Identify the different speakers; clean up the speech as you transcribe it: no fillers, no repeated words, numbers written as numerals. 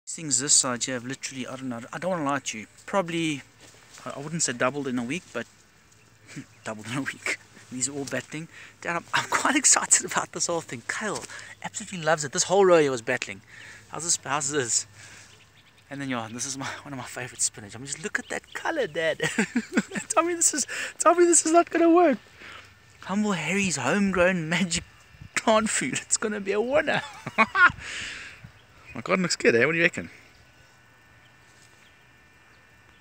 Speaker 1: Things this side here have literally, I don't know, I don't want to lie to you, probably, I wouldn't say doubled in a week, but doubled in a week. These are all battling. Dad, I'm quite excited about this whole thing. Kyle absolutely loves it. This whole row here was battling. How's this? And then, yeah, this is one of my favorite spinach. I mean, just look at that color, Dad. tell me this is not gonna work. Humble Harry's homegrown magic plant food. It's gonna be a winner. My God, looks good, eh? What do you reckon?